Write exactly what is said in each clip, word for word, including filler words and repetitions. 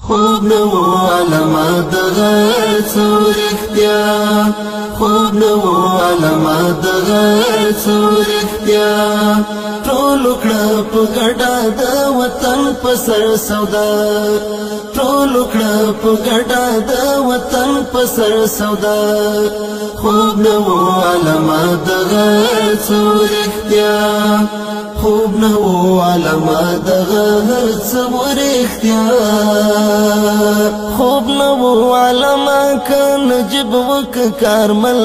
خوب نو علما دغه څورختیا خوب نو علما دغه څورختیا ټول کړه په ګډا د وطن په سر سودا ټول کړه په ګډا د وطن په سر سودا خوب نو علما دغه څورختیا خوب نو علما دغه څورختیا خوب نو علما ک نجيب وک کارمل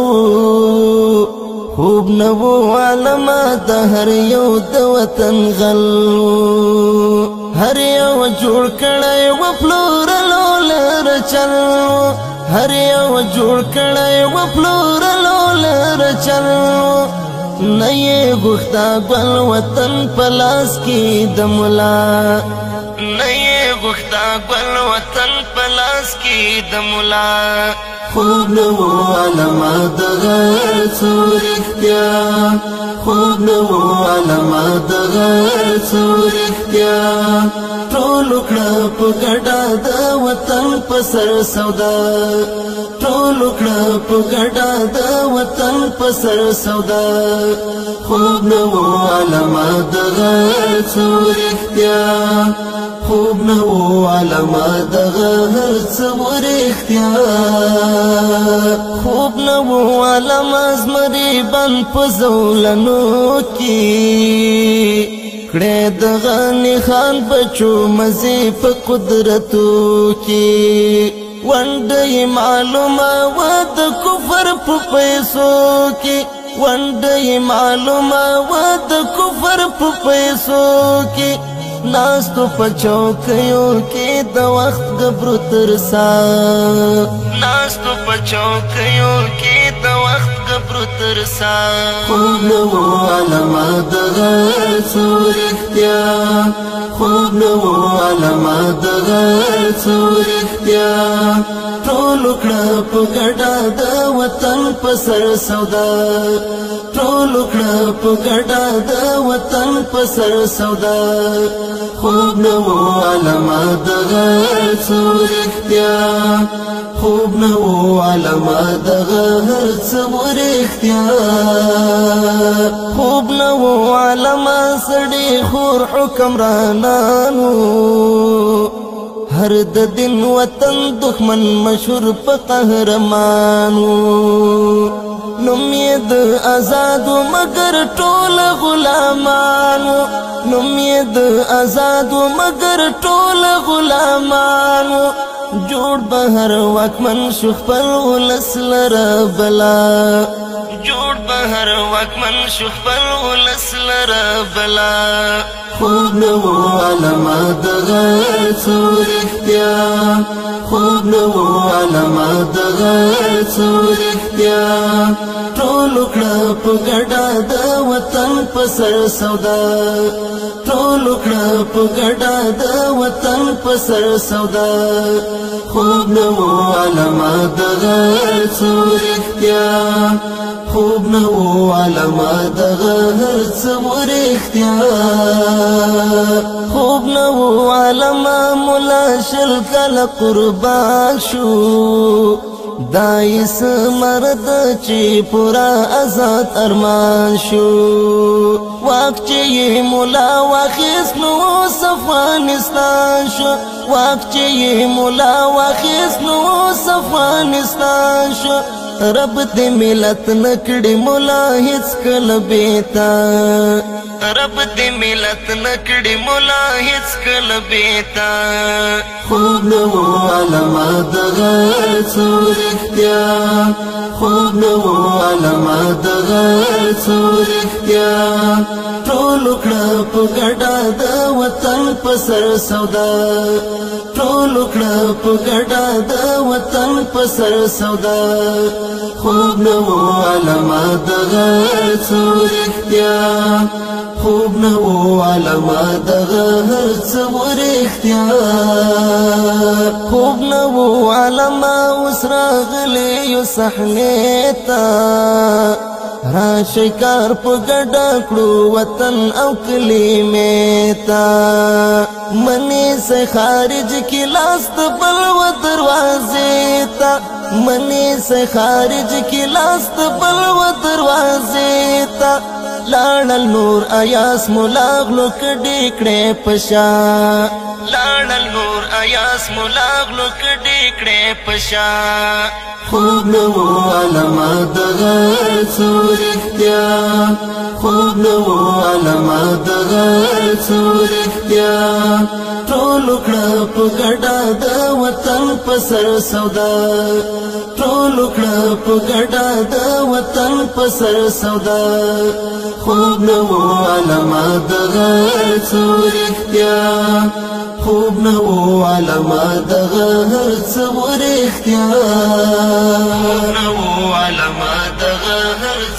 خوب نو علما د هر یو د وطن غل هر یو جوړ کړی و پلورلو لر چل هر یو جوړ کړی و پلورلو لر چل نه یې غوښتا ګل وطن پلاس کې د ملا نه یې غوښتا ګل وطن پلاس کې د ملا خوب نو علما دغه څورختیا خوب نو علما دغه څورختیا ټول کړه په ګډا د وطن په سر سودا ټول کړه په ګډا د وطن په سر سودا خوب نو علما دغه څورختیا خوب نو علما دغه څورختیا خوب نو علما زمری بن په زولنو کې کړه دغه نخان بچو مزه په قدرتو کې وندې معلومه و د کفر په پیسو کې وندې معلومه و د کفر په پیسو کې ناس تو پچوکیو کې د وخت غبرو ترسا ناس تو پچوکیو کې د وخت غبرو ترسا خوب نو علما دغه څورختیا خوب نو علما دغه څورختیا ټول کړه په ګډا د وطن په سر سودا ټول کړه په ګډا د وطن په سر سودا خوب نو علما دغه څورختیا خوب نو علما دغه څورختیا خوب نو علما سړي خور حکمرانانو هر د دین وطن دښمن مشهور په قهرمانو نوم یې د آزادو مگر ټول غلامانو نوم یې د آزادو مگر ټول غلامانو جوړ بهر واکمن شو خپل ولس لره بلا جوړ بهر واکمن شو خپل ولس لره بلا خوب نو علما دغه څورختیا خوب نو علما دغه څورختیا ټول کړه په ګډا د وطن په سر سودا ټول کړه په ګډا د وطن په سر سودا خوب نو علما دغه څورختیا خوب نو علما دغه څورختیا خوب نو علما مولا شل کله قربان شو دایس مرد چې پورا آزاد ارمان شو واک چې مولا واخیس نو افغانستان شو واک چې مولا واخیس نو افغانستان شو رب دې ملت نکړي مولا هیڅ کله بیتا رب دې ملت نکړي مولا هیڅ کله بیتا خوب نو علما دغه څورختیا خوب نو علما دغه څورختیا ټول کړه په ګډا د وطن په سر سودا ټول کړه په ګډا د وطن په سر سودا خوب نو علما دغه څورختیا خوب نو علما دغه څورختیا خوب نو علما اوس راغلی یو صحنې ته شکار په ګډه کړو وطن او کلمې ته منی سے خارج کی لاس د بل و دروازې ته منی سے خارج کی لاس د بل و دروازې ته لاړل نور ایاس ملاغلو کډې کړې پشا لاړل نور ایاس ملاغلو کډې کړې پشا خوب نو علما دغه سورختیا خوب نو علما دغه سورختیا ټول کړه په ګډا د وطن په سر سودا ټول کړه په ګډا د وطن په سر سودا خوب نو علما دغه سورختیا خوب نو علما دغه سورختیا خوب نو علما دغه